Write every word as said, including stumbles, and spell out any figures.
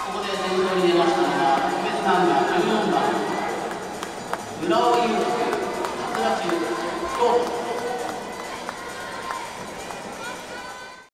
ここで先頭に出ましたのは特別ナンバーじゅうよんばん村尾優斗、桂中京都。